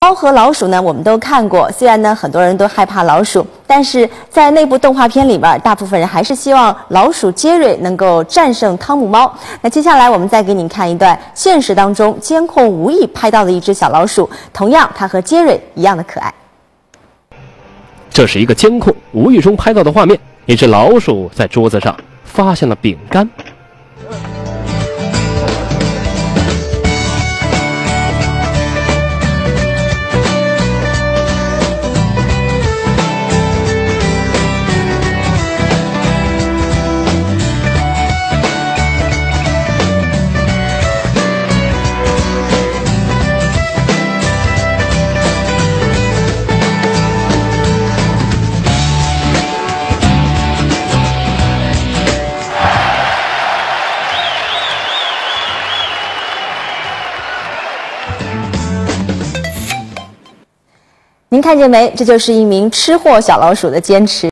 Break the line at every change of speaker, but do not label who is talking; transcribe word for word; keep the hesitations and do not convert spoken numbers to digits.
猫和老鼠呢，我们都看过。虽然呢，很多人都害怕老鼠，但是在那部动画片里边，大部分人还是希望老鼠杰瑞能够战胜汤姆猫。那接下来我们再给您看一段现实当中监控无意拍到的一只小老鼠，同样它和杰瑞一样的可爱。
这是一个监控无意中拍到的画面，一只老鼠在桌子上发现了饼干。
您看见没？这就是一名吃货小老鼠的坚持。